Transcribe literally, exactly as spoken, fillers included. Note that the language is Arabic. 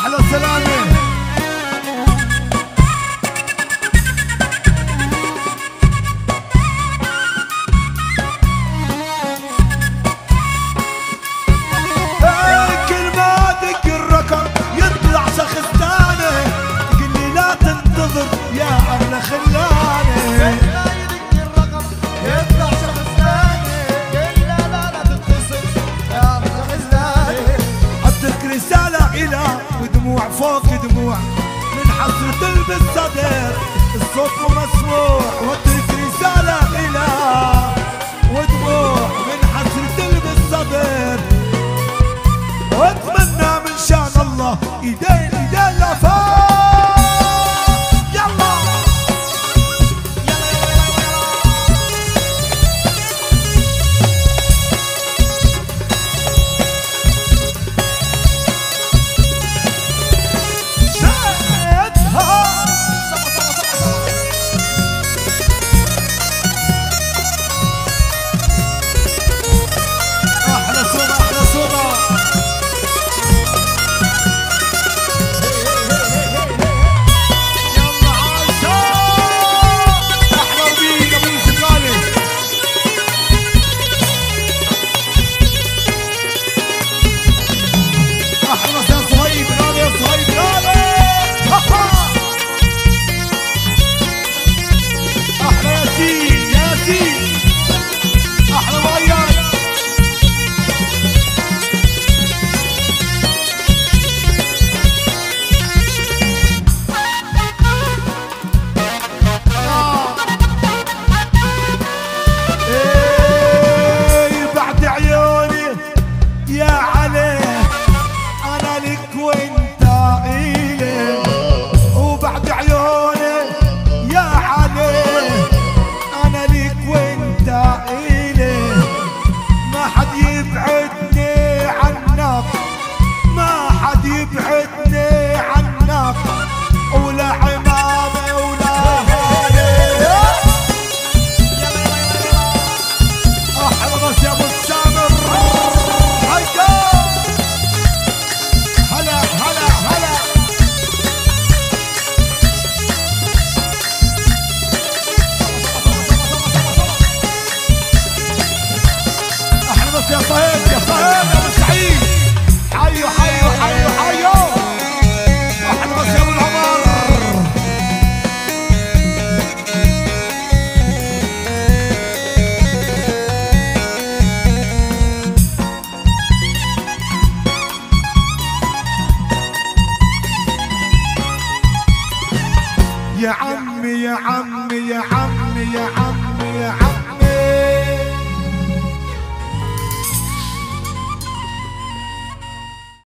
احلى سلامه. كل ما ادق الرقم يطلع شخص ثاني، تقول لي لا تنتظر يا اغلى خلاني. يطلع شخص ثاني، قل لا لا لا تتصل يا شخص ثاني. اترك رسالة إلى ودموع فوق دموع من حسرة بالصدر، الصوت مو مسموع. واترك رسالة إلى ودموع من حسرة بالصدر، واتمنى من شان الله ايدين ايدين لا فوق. يا صهيب يا صهيب يا ابو سعيد، حيو حيو حيو حيو. احلى بس يا ابو العمر. يا عمي يا عمي يا عمي يا عمي يا عمي